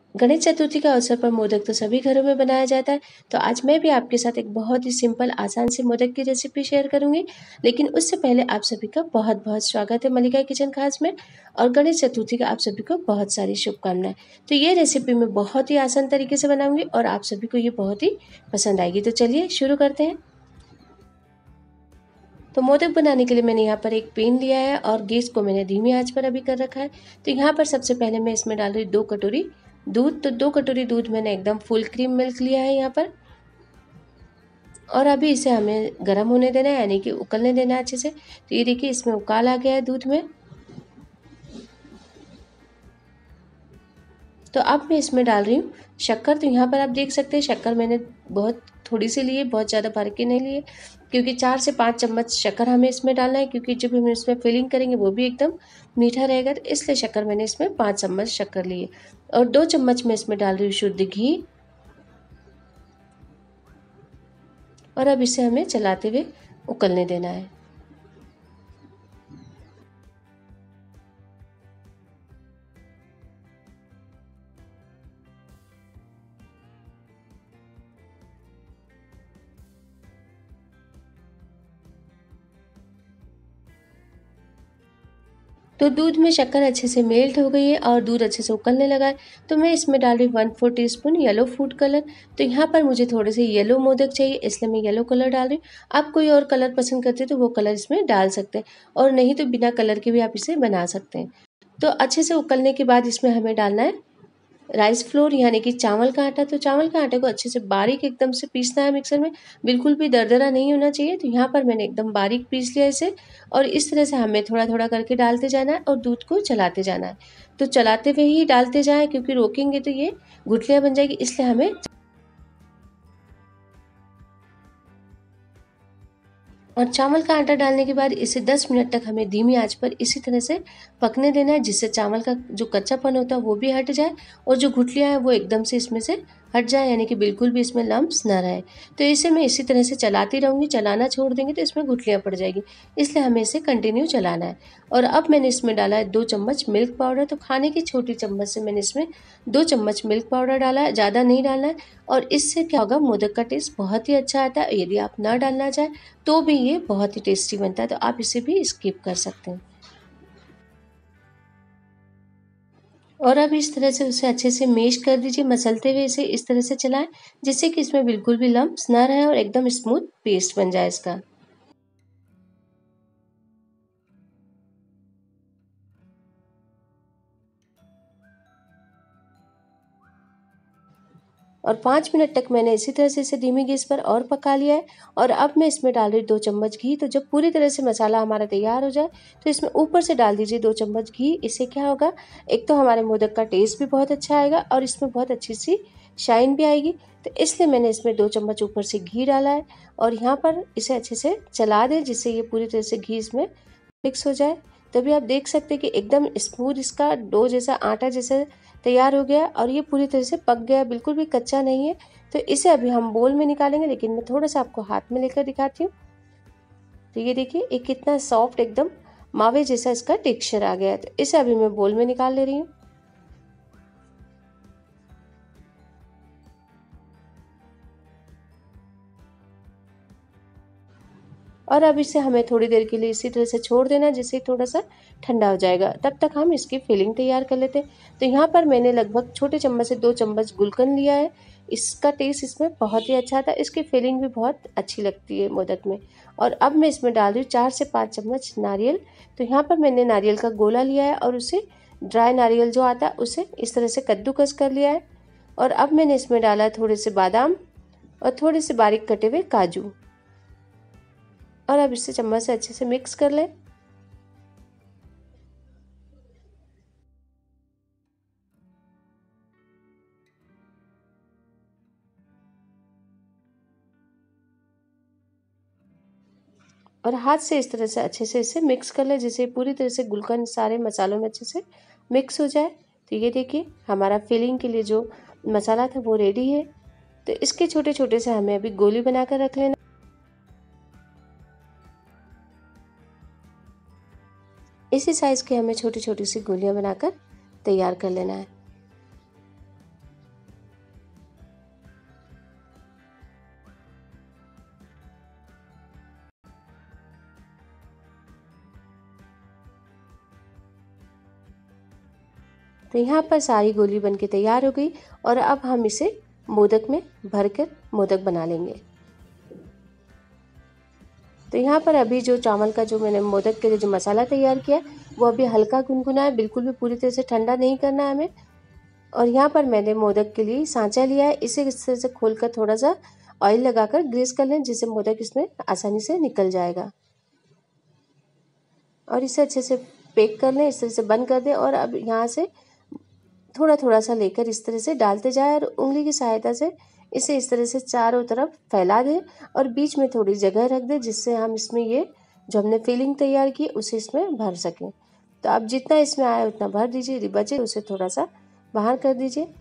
गणेश चतुर्थी का अवसर पर मोदक तो सभी घरों में बनाया जाता है। तो आज मैं भी आपके साथ एक बहुत ही सिंपल आसान से मोदक की रेसिपी शेयर करूंगी। लेकिन उससे पहले आप सभी का बहुत बहुत स्वागत है मल्लिका किचन खास में। और गणेश चतुर्थी का आप सभी को बहुत सारी शुभकामनाएं। तो ये रेसिपी मैं बहुत ही आसान तरीके से बनाऊंगी और आप सभी को ये बहुत ही पसंद आएगी। तो चलिए शुरू करते हैं। तो मोदक बनाने के लिए मैंने यहाँ पर एक पैन लिया है और गैस को मैंने धीमी आंच पर अभी कर रखा है। तो यहाँ पर सबसे पहले मैं इसमें डाल रही हूँ 2 कटोरी दूध। तो 2 कटोरी दूध मैंने एकदम फुल क्रीम मिल्क लिया है यहाँ पर। और अभी इसे हमें गर्म होने देना है, यानी कि उकलने देना है अच्छे से। तो ये देखिए इसमें उकाल आ गया है दूध में। तो अब मैं इसमें डाल रही हूँ शक्कर। तो यहाँ पर आप देख सकते हैं शक्कर मैंने बहुत थोड़ी सी ली है, बहुत ज़्यादा भर के नहीं लिए, क्योंकि 4 से 5 चम्मच शक्कर हमें इसमें डालना है, क्योंकि जब हम इसमें फिलिंग करेंगे वो भी एकदम मीठा रहेगा। तो इसलिए शक्कर मैंने इसमें 5 चम्मच शक्कर ली है। और 2 चम्मच मैं इसमें डाल रही हूँ शुद्ध घी। और अब इसे हमें चलाते हुए उकलने देना है। तो दूध में शक्कर अच्छे से मेल्ट हो गई है और दूध अच्छे से उकलने लगा है। तो मैं इसमें डाल रही हूँ 1/4 टीस्पून येलो फूड कलर। तो यहाँ पर मुझे थोड़े से येलो मोदक चाहिए, इसलिए मैं येलो कलर डाल रही हूँ। आप कोई और कलर पसंद करते हैं तो वो कलर इसमें डाल सकते हैं, और नहीं तो बिना कलर के भी आप इसे बना सकते हैं। तो अच्छे से उकलने के बाद इसमें हमें डालना है राइस फ्लोर, यानी कि चावल का आटा। तो चावल के आटे को अच्छे से बारीक एकदम से पीसना है मिक्सर में, बिल्कुल भी दरदरा नहीं होना चाहिए। तो यहाँ पर मैंने एकदम बारीक पीस लिया इसे, और इस तरह से हमें थोड़ा थोड़ा करके डालते जाना है और दूध को चलाते जाना है। तो चलाते हुए ही डालते जाएं, क्योंकि रोकेंगे तो ये गुठलियाँ बन जाएगी, इसलिए हमें। और चावल का आटा डालने के बाद इसे 10 मिनट तक हमें धीमी आंच पर इसी तरह से पकने देना है, जिससे चावल का जो कच्चापन होता है वो भी हट जाए और जो गुठलियाँ हैं वो एकदम से इसमें से हट जाए, यानी कि बिल्कुल भी इसमें लम्प्स ना रहे। तो इसे मैं इसी तरह से चलाती रहूँगी, चलाना छोड़ देंगे तो इसमें गुठलियाँ पड़ जाएगी, इसलिए हमें इसे कंटिन्यू चलाना है। और अब मैंने इसमें डाला है 2 चम्मच मिल्क पाउडर। तो खाने की छोटी चम्मच से मैंने इसमें 2 चम्मच मिल्क पाउडर डाला है, ज़्यादा नहीं डालना है। और इससे क्या होगा, मोदक का टेस्ट बहुत ही अच्छा आता है। यदि आप ना डालना चाहें तो भी ये बहुत ही टेस्टी बनता है, तो आप इसे भी स्किप कर सकते हैं। और अब इस तरह से उसे अच्छे से मेश कर दीजिए, मसलते हुए इसे इस तरह से चलाएं, जिससे कि इसमें बिल्कुल भी लम्प्स ना रहे और एकदम स्मूथ पेस्ट बन जाए इसका। और 5 मिनट तक मैंने इसी तरह से इसे धीमी गैस पर और पका लिया है। और अब मैं इसमें डाल रही 2 चम्मच घी। तो जब पूरी तरह से मसाला हमारा तैयार हो जाए तो इसमें ऊपर से डाल दीजिए 2 चम्मच घी। इससे क्या होगा, एक तो हमारे मोदक का टेस्ट भी बहुत अच्छा आएगा और इसमें बहुत अच्छी सी शाइन भी आएगी। तो इसलिए मैंने इसमें 2 चम्मच ऊपर से घी डाला है। और यहाँ पर इसे अच्छे से चला दें, जिससे ये पूरी तरह से घी इसमें मिक्स हो जाए। तभी आप देख सकते हैं कि एकदम स्मूथ इसका डो जैसा, आटा जैसा तैयार हो गया और ये पूरी तरह से पक गया, बिल्कुल भी कच्चा नहीं है। तो इसे अभी हम बोल में निकालेंगे, लेकिन मैं थोड़ा सा आपको हाथ में लेकर दिखाती हूँ। तो ये देखिए ये कितना सॉफ्ट, एकदम मावे जैसा इसका टेक्सचर आ गया है। तो इसे अभी मैं बोल में निकाल ले रही हूँ। और अब इसे हमें थोड़ी देर के लिए इसी तरह से छोड़ देना, जिससे थोड़ा सा ठंडा हो जाएगा। तब तक हम इसकी फिलिंग तैयार कर लेते हैं। तो यहाँ पर मैंने लगभग छोटे चम्मच से 2 चम्मच गुलकंद लिया है। इसका टेस्ट इसमें बहुत ही अच्छा था, इसकी फिलिंग भी बहुत अच्छी लगती है मोदक में। और अब मैं इसमें डाल रही हूँ 4 से 5 चम्मच नारियल। तो यहाँ पर मैंने नारियल का गोला लिया है और उसे, ड्राई नारियल जो आता है उसे इस तरह से कद्दूकस कर लिया है। और अब मैंने इसमें डाला है थोड़े से बादाम और थोड़े से बारीक कटे हुए काजू। और अब इसे चम्मच से अच्छे से मिक्स कर लें। और हाथ से इस तरह से अच्छे से इसे मिक्स कर लें, जिससे पूरी तरह से गुलकंद सारे मसालों में अच्छे से मिक्स हो जाए। तो ये देखिए हमारा फिलिंग के लिए जो मसाला था वो रेडी है। तो इसके छोटे छोटे से हमें अभी गोली बनाकर रख लेना। इसी साइज़ के हमें छोटी छोटी सी गोलियां बनाकर तैयार कर लेना है। तो यहाँ पर सारी गोली बनके तैयार हो गई और अब हम इसे मोदक में भरकर मोदक बना लेंगे। तो यहाँ पर अभी जो चावल का जो मैंने मोदक के लिए जो मसाला तैयार किया वो अभी हल्का गुनगुना है, बिल्कुल भी पूरी तरह से ठंडा नहीं करना है हमें। और यहाँ पर मैंने मोदक के लिए सांचा लिया है, इसे इस तरह से खोलकर थोड़ा सा ऑयल लगाकर ग्रीस कर लें, जिससे मोदक इसमें आसानी से निकल जाएगा। और इसे अच्छे से पैक कर लें, इस तरह से बंद कर दें। और अब यहाँ से थोड़ा थोड़ा सा लेकर इस तरह से डालते जाए और उंगली की सहायता से इसे इस तरह से चारों तरफ फैला दें और बीच में थोड़ी जगह रख दें, जिससे हम इसमें ये जो हमने फिलिंग तैयार की उसे इसमें भर सकें। तो आप जितना इसमें आए उतना भर दीजिए, बचे उसे थोड़ा सा बाहर कर दीजिए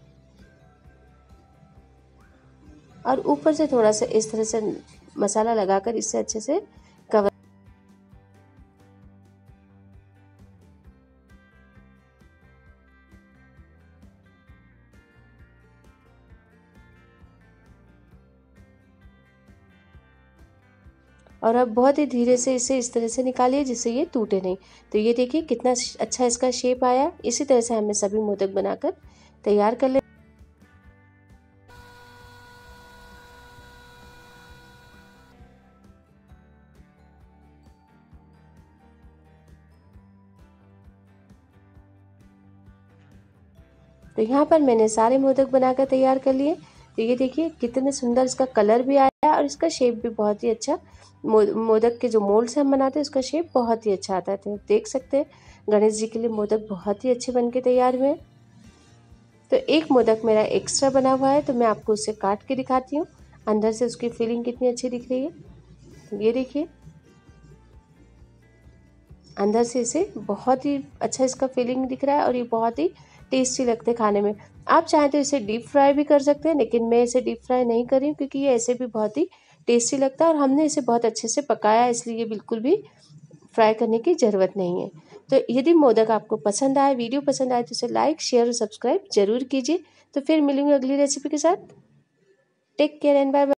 और ऊपर से थोड़ा सा इस तरह से मसाला लगाकर इससे अच्छे से कवर। और अब बहुत ही धीरे से इसे इस तरह से निकालिए जिससे ये टूटे नहीं। तो ये देखिए कितना अच्छा इसका शेप आया। इसी तरह से हमें सभी मोदक बनाकर तैयार कर ले। तो यहाँ पर मैंने सारे मोदक बनाकर तैयार कर लिए। तो ये देखिए कितने सुंदर इसका कलर भी आया और इसका शेप भी बहुत ही अच्छा। मोदक के जो मोल्ड से हम बनाते हैं उसका शेप बहुत ही अच्छा आता है। तो देख सकते हैं गणेश जी के लिए मोदक बहुत ही अच्छे बनके तैयार हुए। तो एक मोदक मेरा एक्स्ट्रा बना हुआ है, तो मैं आपको उसे काट के दिखाती हूँ। अंदर से उसकी फीलिंग कितनी अच्छी दिख रही है। तो ये देखिए अंदर से इसे बहुत ही अच्छा इसका फीलिंग दिख रहा है और ये बहुत ही टेस्टी लगते हैं खाने में। आप चाहें तो इसे डीप फ्राई भी कर सकते हैं, लेकिन मैं इसे डीप फ्राई नहीं कर रही हूँ क्योंकि ये ऐसे भी बहुत ही टेस्टी लगता है और हमने इसे बहुत अच्छे से पकाया है, इसलिए बिल्कुल भी फ्राई करने की ज़रूरत नहीं है। तो यदि मोदक आपको पसंद आए, वीडियो पसंद आए, तो इसे लाइक, शेयर और सब्सक्राइब जरूर कीजिए। तो फिर मिलूंगी अगली रेसिपी के साथ। Take care and bye bye.